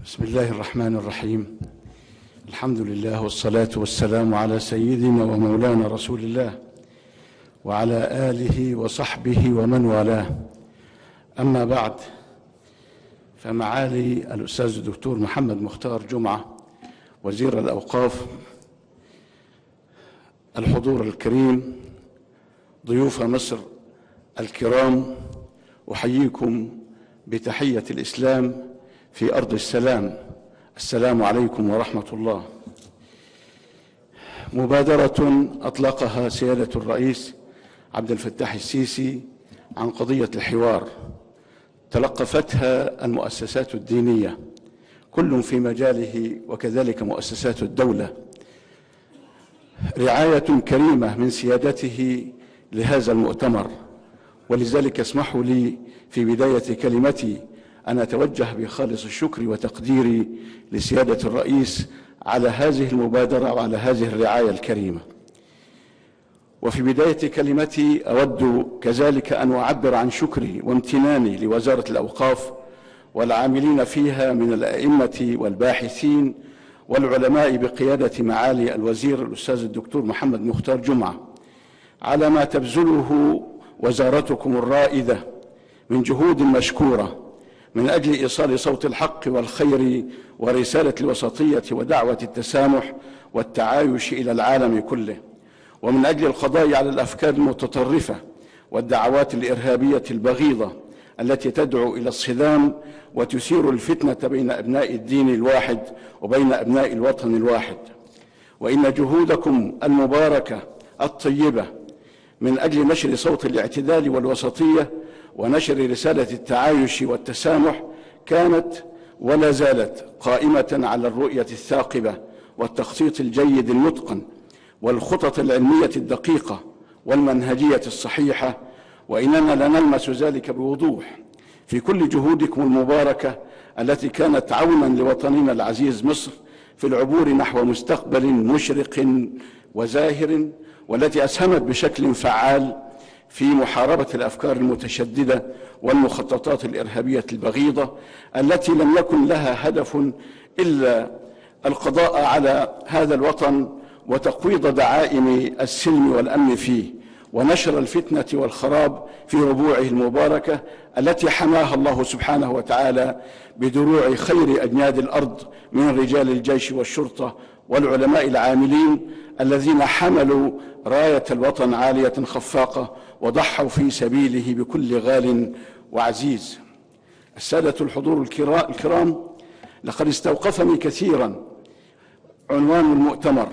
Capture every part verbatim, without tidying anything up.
بسم الله الرحمن الرحيم. الحمد لله والصلاة والسلام على سيدنا ومولانا رسول الله وعلى آله وصحبه ومن والاه. أما بعد، فمعالي الأستاذ الدكتور محمد مختار جمعة وزير الأوقاف، الحضور الكريم، ضيوف مصر الكرام، أحييكم بتحية الإسلام في أرض السلام. السلام عليكم ورحمة الله. مبادرة أطلقها سيادة الرئيس عبد الفتاح السيسي عن قضية الحوار، تلقفتها المؤسسات الدينية كل في مجاله، وكذلك مؤسسات الدولة. رعاية كريمة من سيادته لهذا المؤتمر، ولذلك اسمحوا لي في بداية كلمتي أن أتوجه بخالص الشكر وتقديري لسيادة الرئيس على هذه المبادرة وعلى هذه الرعاية الكريمة. وفي بداية كلمتي أود كذلك أن أعبر عن شكري وامتناني لوزارة الأوقاف والعاملين فيها من الأئمة والباحثين والعلماء بقيادة معالي الوزير الأستاذ الدكتور محمد مختار جمعة على ما تبذله وزارتكم الرائدة من جهود مشكورة من أجل إيصال صوت الحق والخير ورسالة الوسطية ودعوة التسامح والتعايش إلى العالم كله، ومن أجل القضاء على الأفكار المتطرفة والدعوات الإرهابية البغيضة التي تدعو إلى الصدام وتثير الفتنة بين أبناء الدين الواحد وبين أبناء الوطن الواحد. وإن جهودكم المباركة الطيبة من أجل نشر صوت الاعتدال والوسطية ونشر رسالة التعايش والتسامح كانت ولا زالت قائمة على الرؤية الثاقبة والتخطيط الجيد المتقن والخطط العلمية الدقيقة والمنهجية الصحيحة، وإننا لنلمس ذلك بوضوح في كل جهودكم المباركة التي كانت عونا لوطننا العزيز مصر في العبور نحو مستقبل مشرق وزاهر، والتي أسهمت بشكل فعال في محاربة الأفكار المتشددة والمخططات الإرهابية البغيضة التي لم يكن لها هدف إلا القضاء على هذا الوطن وتقويض دعائم السلم والأمن فيه ونشر الفتنة والخراب في ربوعه المباركة التي حماها الله سبحانه وتعالى بدروع خير أجناد الأرض من رجال الجيش والشرطة والعلماء العاملين الذين حملوا راية الوطن عالية خفاقة وضحوا في سبيله بكل غال وعزيز. السادة الحضور الكرام، لقد استوقفني كثيرا عنوان المؤتمر،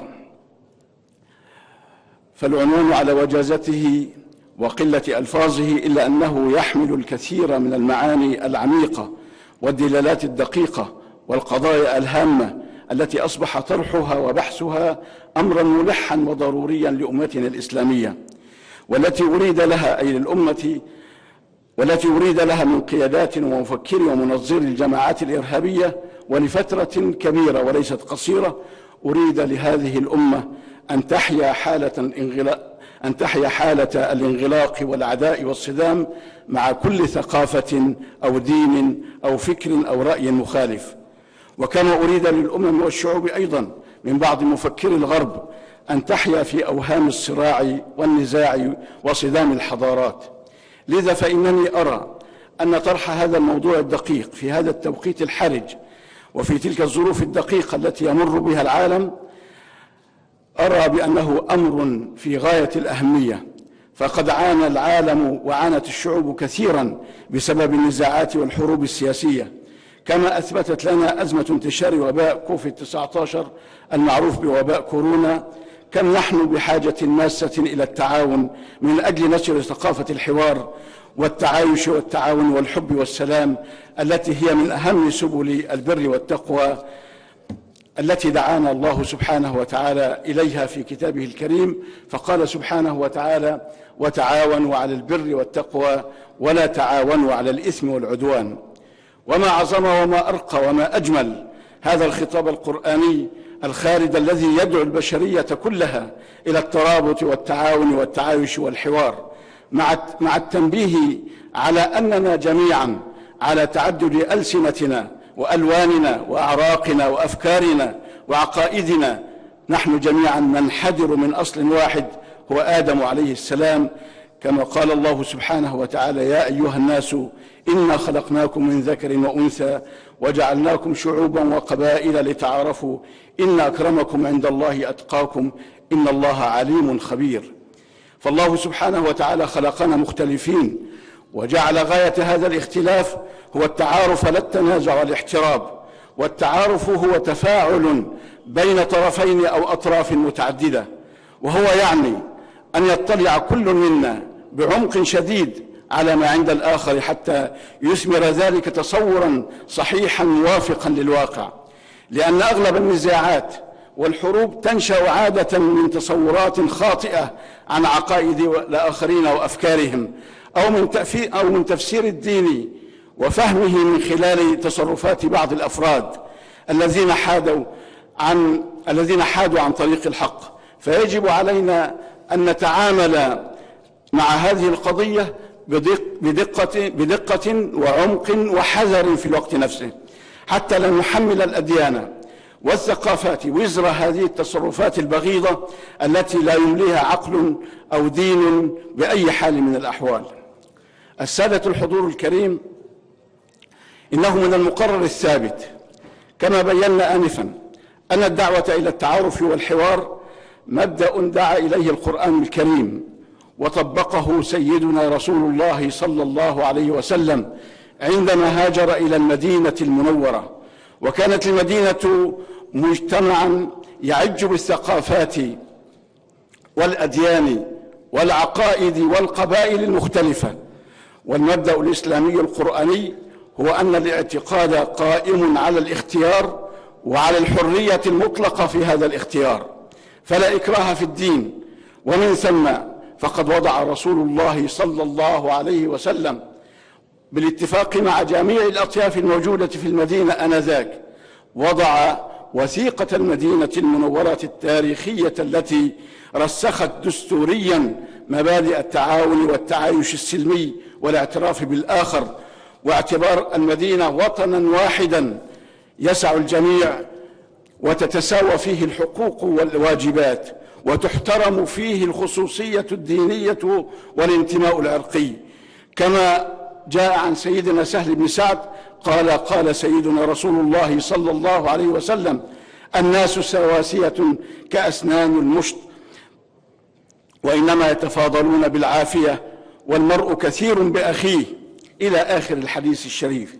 فالعنوان على وجازته وقلة ألفاظه إلا أنه يحمل الكثير من المعاني العميقة والدلالات الدقيقة والقضايا الهامة التي أصبح طرحها وبحثها أمرا ملحا وضروريا لأمتنا الإسلامية، والتي أريد لها أي للأمة والتي أريد لها من قيادات ومفكري ومنظري الجماعات الإرهابية ولفترة كبيرة وليست قصيرة. أريد لهذه الأمة أن تحيا حالة الانغلاق أن تحيا حالة الانغلاق والعداء والصدام مع كل ثقافة أو دين أو فكر أو رأي مخالف. وكما أريد للأمم والشعوب أيضا من بعض مفكري الغرب أن تحيا في أوهام الصراع والنزاع وصدام الحضارات. لذا فإنني أرى أن طرح هذا الموضوع الدقيق في هذا التوقيت الحرج وفي تلك الظروف الدقيقة التي يمر بها العالم أرى بأنه أمر في غاية الأهمية، فقد عانى العالم وعانت الشعوب كثيرا بسبب النزاعات والحروب السياسية، كما أثبتت لنا أزمة انتشار وباء كوفيد تسعة عشر المعروف بوباء كورونا كم نحن بحاجة ماسة إلى التعاون من أجل نشر ثقافة الحوار والتعايش والتعاون والحب والسلام التي هي من أهم سبل البر والتقوى التي دعانا الله سبحانه وتعالى إليها في كتابه الكريم، فقال سبحانه وتعالى: وتعاونوا على البر والتقوى ولا تعاونوا على الإثم والعدوان. وما عظم وما أرقى وما أجمل هذا الخطاب القرآني الخالد الذي يدعو البشرية كلها إلى الترابط والتعاون والتعايش والحوار، مع التنبيه على أننا جميعا على تعدد ألسنتنا وألواننا وأعراقنا وأفكارنا وعقائدنا، نحن جميعا ننحدر من أصل واحد هو آدم عليه السلام، كما قال الله سبحانه وتعالى: يا أيها الناس إنا خلقناكم من ذكر وأنثى وجعلناكم شعوبا وقبائل لتعارفوا إن أكرمكم عند الله أتقاكم إن الله عليم خبير. فالله سبحانه وتعالى خلقنا مختلفين، وجعل غاية هذا الاختلاف هو التعارف لا التنازع والاحتراب، والتعارف هو تفاعل بين طرفين أو أطراف متعددة، وهو يعني أن يطلع كل منا بعمق شديد على ما عند الآخر حتى يثمر ذلك تصورا صحيحا موافقا للواقع، لأن أغلب النزاعات والحروب تنشأ عادة من تصورات خاطئة عن عقائد الآخرين وأفكارهم، أو من أو من تفسير الدين وفهمه من خلال تصرفات بعض الأفراد الذين حادوا عن الذين حادوا عن طريق الحق. فيجب علينا أن نتعامل مع هذه القضية بدق بدقة, بدقة وعمق وحذر في الوقت نفسه، حتى لا نحمل الأديان والثقافات وزر هذه التصرفات البغيضة التي لا يمليها عقل أو دين بأي حال من الأحوال. السادة الحضور الكريم، إنه من المقرر الثابت كما بينا آنفا أن الدعوة إلى التعارف والحوار مبدأ دعا إليه القرآن الكريم وطبقه سيدنا رسول الله صلى الله عليه وسلم عندما هاجر إلى المدينة المنورة، وكانت المدينة مجتمعا يعج بالثقافات والأديان والعقائد والقبائل المختلفة. والمبدأ الإسلامي القرآني هو أن الاعتقاد قائم على الاختيار وعلى الحرية المطلقة في هذا الاختيار، فلا إكراه في الدين. ومن ثم فقد وضع رسول الله صلى الله عليه وسلم بالاتفاق مع جميع الأطياف الموجودة في المدينة آنذاك، وضع وثيقة المدينة المنورة التاريخية التي رسخت دستوريا مبادئ التعاون والتعايش السلمي والاعتراف بالآخر، واعتبار المدينة وطنا واحدا يسع الجميع وتتساوى فيه الحقوق والواجبات، وتحترم فيه الخصوصية الدينية والانتماء العرقي. كما جاء عن سيدنا سهل بن سعد قال قال سيدنا رسول الله صلى الله عليه وسلم: الناس سواسية كأسنان المشط، وإنما يتفاضلون بالعافية، والمرء كثير بأخيه، إلى آخر الحديث الشريف.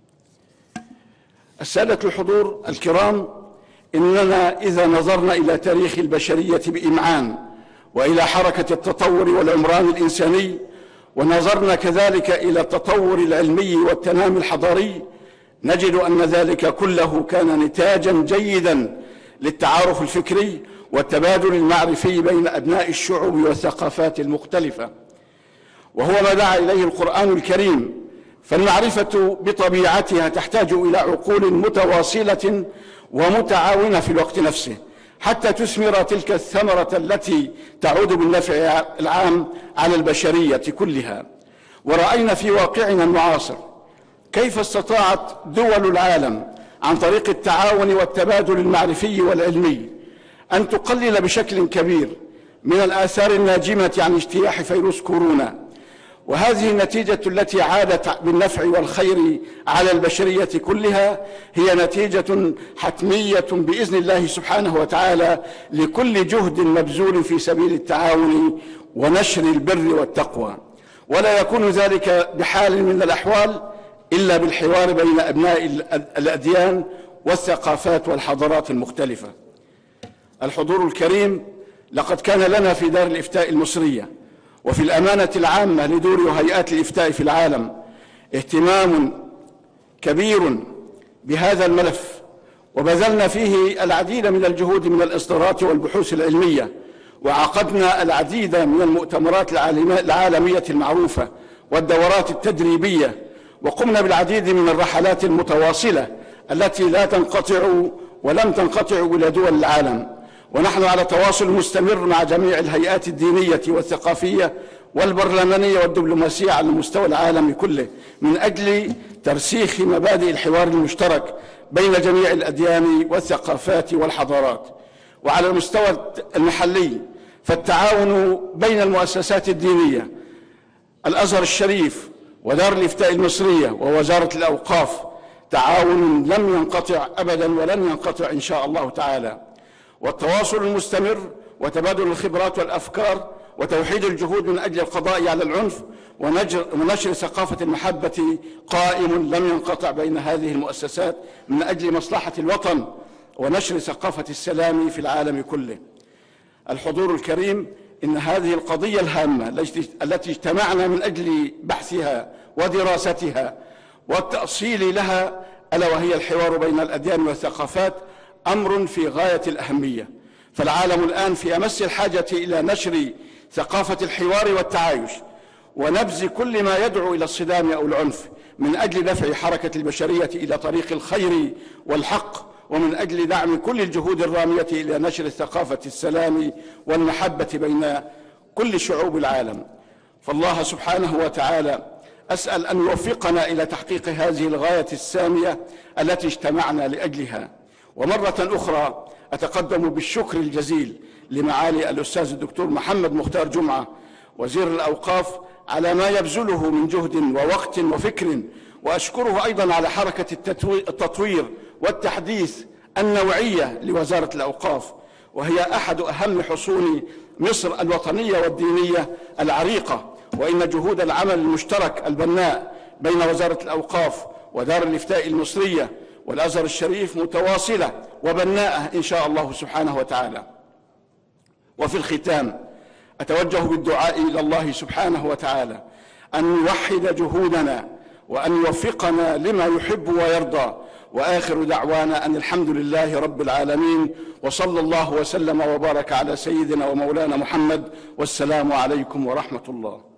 السادة الحضور الكرام، إننا إذا نظرنا إلى تاريخ البشرية بإمعان وإلى حركة التطور والعمران الإنساني، ونظرنا كذلك إلى التطور العلمي والتنامي الحضاري، نجد أن ذلك كله كان نتاجا جيدا للتعارف الفكري والتبادل المعرفي بين أبناء الشعوب والثقافات المختلفة، وهو ما دعا إليه القرآن الكريم. فالمعرفة بطبيعتها تحتاج إلى عقول متواصلة ومتعاونة في الوقت نفسه حتى تثمر تلك الثمرة التي تعود بالنفع العام على البشرية كلها. ورأينا في واقعنا المعاصر كيف استطاعت دول العالم عن طريق التعاون والتبادل المعرفي والعلمي أن تقلل بشكل كبير من الآثار الناجمة عن اجتياح فيروس كورونا، وهذه النتيجة التي عادت بالنفع والخير على البشرية كلها هي نتيجة حتمية بإذن الله سبحانه وتعالى لكل جهد مبذول في سبيل التعاون ونشر البر والتقوى، ولا يكون ذلك بحال من الأحوال إلا بالحوار بين أبناء الأديان والثقافات والحضارات المختلفة. الحضور الكريم، لقد كان لنا في دار الإفتاء المصرية وفي الأمانة العامة لدور هيئات الإفتاء في العالم اهتمام كبير بهذا الملف، وبذلنا فيه العديد من الجهود من الإصدارات والبحوث العلمية، وعقدنا العديد من المؤتمرات العالمية المعروفة والدورات التدريبية، وقمنا بالعديد من الرحلات المتواصلة التي لا تنقطع ولم تنقطع إلى دول العالم. ونحن على تواصل مستمر مع جميع الهيئات الدينية والثقافية والبرلمانية والدبلوماسية على المستوى العالمي كله من أجل ترسيخ مبادئ الحوار المشترك بين جميع الأديان والثقافات والحضارات. وعلى المستوى المحلي فالتعاون بين المؤسسات الدينية، الأزهر الشريف ودار الإفتاء المصرية ووزارة الأوقاف، تعاون لم ينقطع أبدا ولن ينقطع إن شاء الله تعالى. والتواصل المستمر وتبادل الخبرات والأفكار وتوحيد الجهود من أجل القضاء على العنف ونشر ثقافة المحبة قائم لم ينقطع بين هذه المؤسسات من أجل مصلحة الوطن ونشر ثقافة السلام في العالم كله. الحضور الكريم، إن هذه القضية الهامة التي اجتمعنا من أجل بحثها ودراستها والتأصيل لها، ألا وهي الحوار بين الأديان والثقافات، أمر في غاية الأهمية. فالعالم الآن في أمس الحاجة إلى نشر ثقافة الحوار والتعايش ونبذ كل ما يدعو إلى الصدام أو العنف من أجل دفع حركة البشرية إلى طريق الخير والحق، ومن أجل دعم كل الجهود الرامية إلى نشر ثقافة السلام والمحبة بين كل شعوب العالم. فالله سبحانه وتعالى أسأل أن يوفقنا إلى تحقيق هذه الغاية السامية التي اجتمعنا لأجلها. ومرة أخرى أتقدم بالشكر الجزيل لمعالي الأستاذ الدكتور محمد مختار جمعة وزير الأوقاف على ما يبذله من جهد ووقت وفكر، وأشكره أيضا على حركة التطوير والتحديث النوعية لوزارة الأوقاف، وهي أحد أهم حصون مصر الوطنية والدينية العريقة. وإن جهود العمل المشترك البناء بين وزارة الأوقاف ودار الإفتاء المصرية والأزهر الشريف متواصلة وبناءة إن شاء الله سبحانه وتعالى. وفي الختام أتوجه بالدعاء إلى الله سبحانه وتعالى أن يوحد جهودنا وأن يوفقنا لما يحب ويرضى. وآخر دعوانا أن الحمد لله رب العالمين، وصلى الله وسلم وبارك على سيدنا ومولانا محمد، والسلام عليكم ورحمة الله.